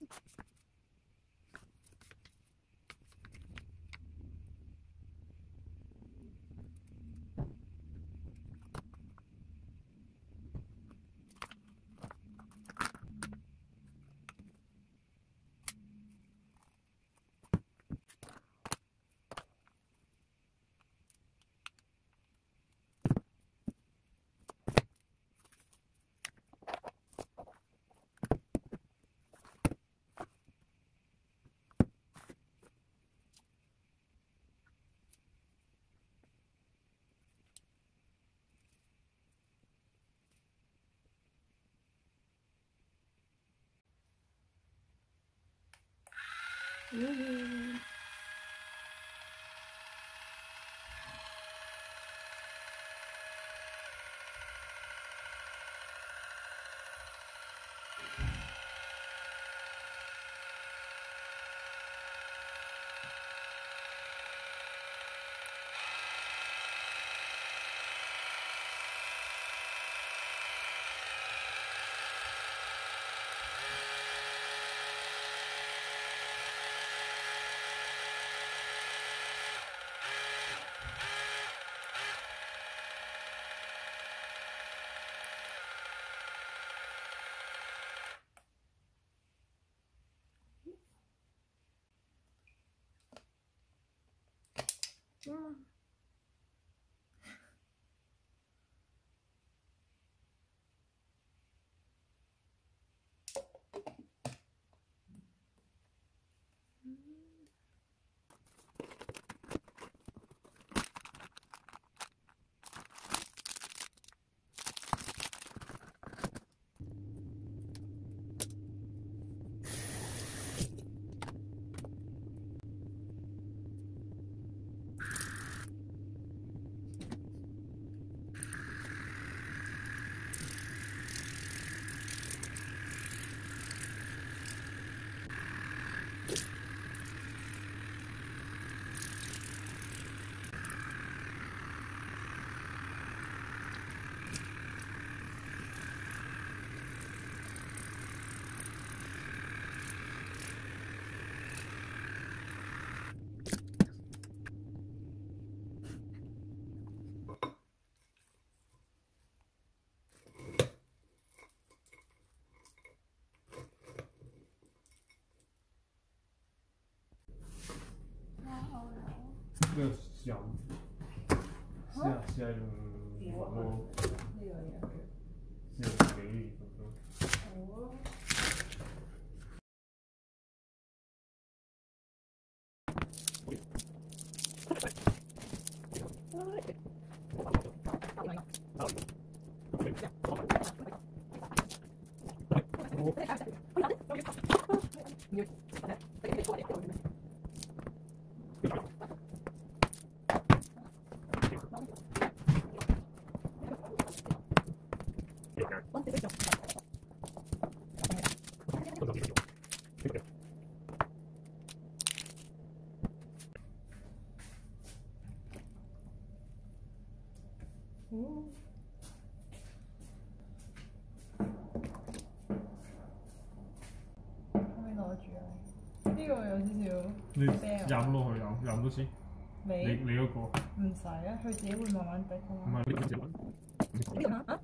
这个香，是要用网络，是用美语怎么说？ 呢個有少少， 你飲落去飲多次。你嗰個唔使啊，佢自己會慢慢滴㗎嘛。 唔係你自己揾。呢個啊？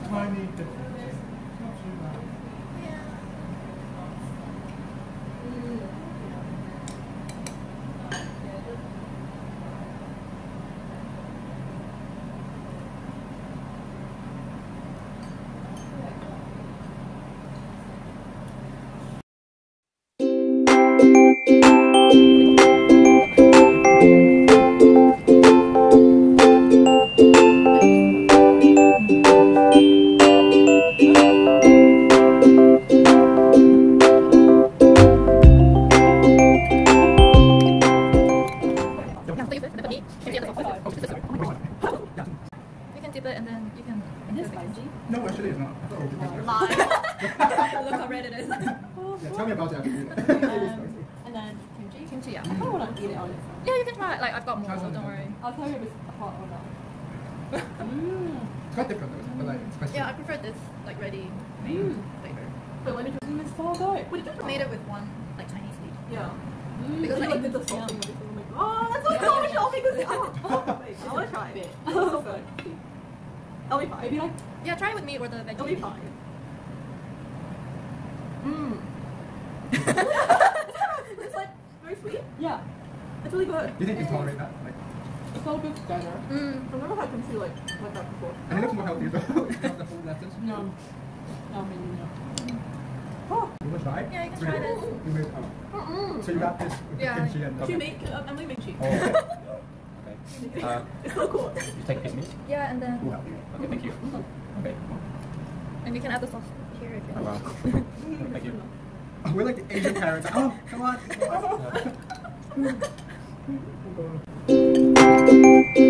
tiny differences. Not too bad. You can dip it and then you can. It is spicy. No, actually it's not. Lie. Look how red it is. Yeah, tell me about it. And then kimchi. Kimchi, yeah. I kind of want to eat it on its own. Yeah, you can try it. Like I've got more. Try some. Don't worry. I'll tell you if it's hot or not. It's quite different though, but like spicy. Yeah, I prefer this like ready flavor. But let me try. It's so good. What did you I made it with one like Chinese seed. Yeah. Because I like did the sauce thing with it. I'm like, oh, that's so cool. Show me because I want to try it. It's so good. I'll be fine. Maybe like Yeah, try it with me or the veggie. it'll be fine. It's like very sweet. Yeah. It's really good. Do you think you can tolerate that? Like, It's all good together. I've never had kimchi like that before. and it looks more healthy though. It's not the full lettuce. No. No, maybe no. You want to try? Yeah, you can try this. You made so you got this with the Yeah. kimchi and She make Emily make cheese. Oh, okay. It's so cool. You take a piece of meat? Yeah, and then Okay, thank you. Okay. and you can add the sauce here if you Oh, want. wow. Thank you. Oh, we're like the Asian parents. Oh, come on.